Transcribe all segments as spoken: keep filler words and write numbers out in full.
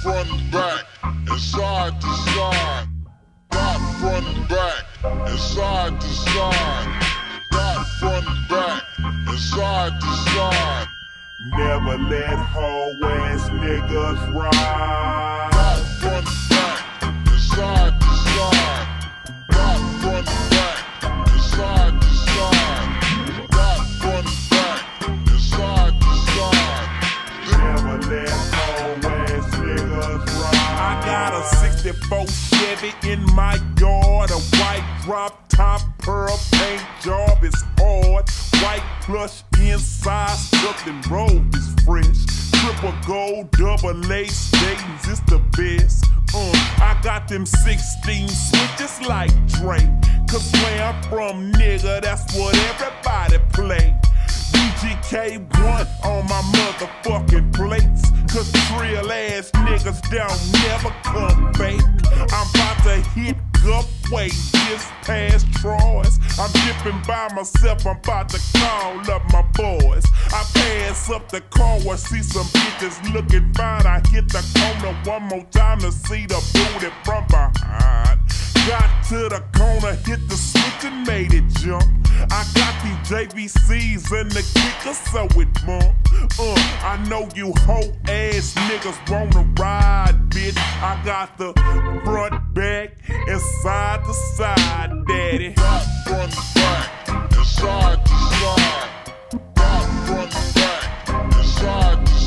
front and back, and side to side. Top, front and back, and side to side. Top, front and back, and side to side. Never let hoe ass niggas ride. Top, front and back, and side to side. Top, front and back, and side to side. Top, front and back, and side to side. Never let hoe ass niggas ride. I got a sixty-four Chevy in my yard, a white drop top, pearl paint job is hard. White plush inside, stuffed and robe is fresh. Triple gold, double A stains, it's the best. Uh, I got them sixteen switches like Drake. Cause where I'm from, nigga, that's what everybody play. D G K one on my motherfucking plates. Cause real ass niggas don't never come fake. I'm about to hit Gulfway just past Troy's. I'm dipping by myself, I'm about to call up my boys. I pass up the car where see some bitches looking fine. I hit the corner one more time to see the booty from behind. Got to the corner, hit the switch and made it jump. I got these J V Cs in the kicker, so it bump. Uh, I know you hoe ass niggas wanna ride, bitch. I got the front, back, and side to side, daddy. Top, front, back, and side to side. Top, front, back, and side to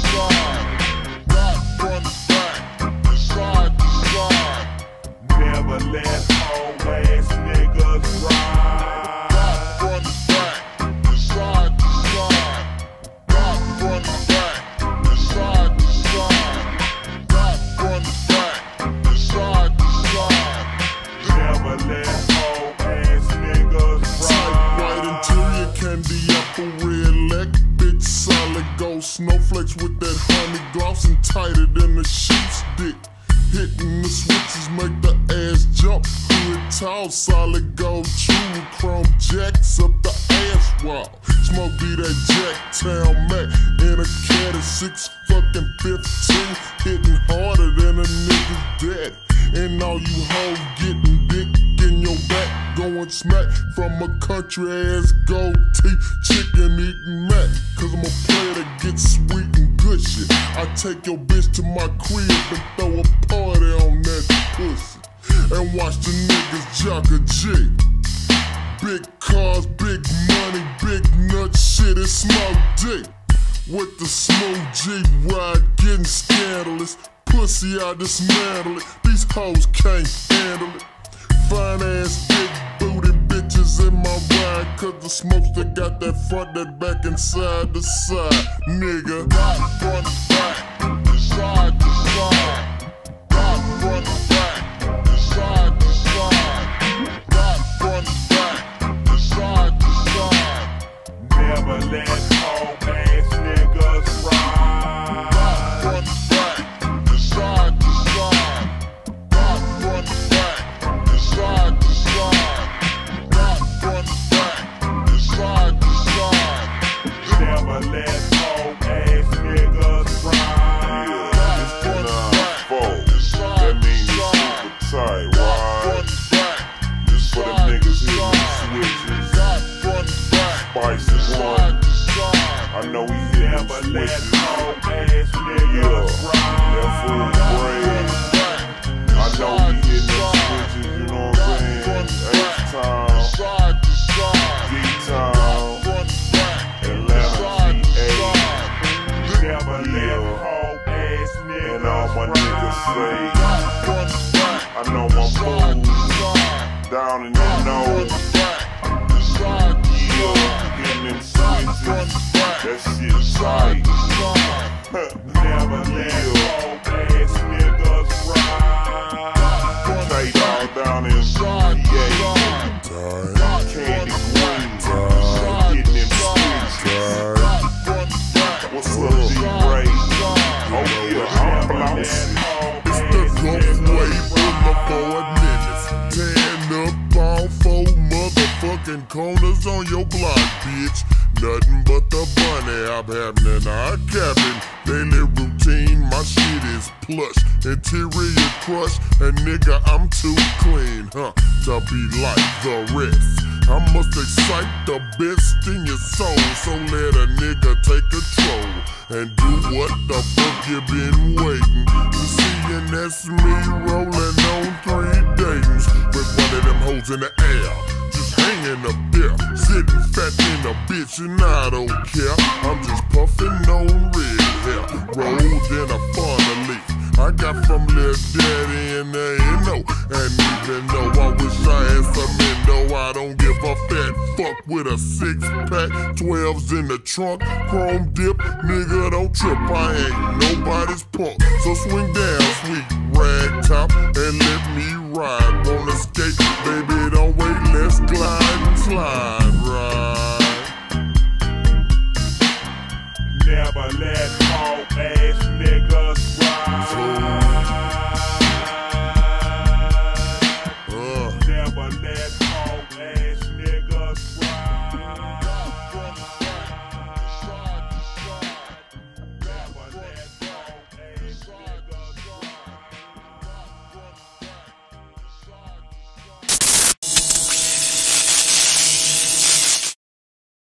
side. Top, front, back, and side to side. Never let hoe ass niggas ride. Top, front, back, and side to side. Top, front, back, and side to side. Top, front, back, and side to side. Never let hoe ass niggas Tight white ride. interior, candy apple, red leg, bitch, solid gold snowflakes with that honey gloss and tighter than the sheep's dick. Hitting the switches make the ass jump. Hood tall, solid gold, true chrome jacks up the ass wall. Smoke be that Jacktown Mac in a cat at six fucking fifteen, hitting harder than a nigga's daddy. And all you hoes getting dick in your back, going smack from a country ass gold teeth chicken eating Mac. Cause I'm a player that gets sweet and good shit. I take your bitch to my crib and throw a party on that pussy and watch the niggas jock a G. Big cars, big money, big nut shit, it's small dick. With the smooth G ride getting scandalous. Pussy, I dismantle it. These hoes can't handle it. Fine ass, big booty bitches in my ride. Cause the smokes that got that front, that back, and side to side, nigga. Top, front, back, and side to side. Top, front, back, and side to side. Top, front, back, and side to side. Never let hoe ass niggas ride. Top, front, back, and side to side. Top, front, back, and side to side. Top, front, back, and side to side. Never let hoe ass niggas ride. Top, front, back, and side to side. Tight, Top, right? front, back, and For them side to niggas hitting side. them switches. Top, front, back, Spicy and one. side to side. I know he hitting them Never switches. hoe ass Yeah, that fool braid. I know he hitting them switches, you know what I'm saying? H-Town, Side to side. D-Town, Front, back, Atlanta, T A. Never Yeah. hoe ass And all my niggas say, Front, back, I know my side fools to side. down in the nose. Front, back, side to Yeah, side. getting them Front, switches. back, That shit side tight. to side. Never let hoe ass niggas ride. Tight all down in Side to P A. side. Candy green. Getting them switches. Front, back, What's up, D-Ray? Oh yeah, I'm blouncing. It's the Gulfway Boomer for minutes. Tearing up all four motherfucking corners on your block, bitch. Nothing but the bunny hop happening in our cabin. Daily routine, my shit is plush. interior crush, and nigga, I'm too clean, huh, to be like the rest. I must excite the best in your soul, so let a nigga take control and do what the fuck you been waiting to see. And that's me rolling on three Dayton's with one of them hoes in the air, just hanging up there, sitting fat in a bitch, and I don't care. I'm just puffing on red hair, rolled in a funnel leaf I got from Lil Daddy and they ain't know. And even though I wish I had some endo, I don't give a fat fuck with a six pack, twelves in the trunk, chrome dip, nigga don't trip, I ain't nobody's punk. So swing down, sweet rag top, and let me ride. Wanna skate, baby, don't wait, let's glide and slide, ride. Never let all ass niggas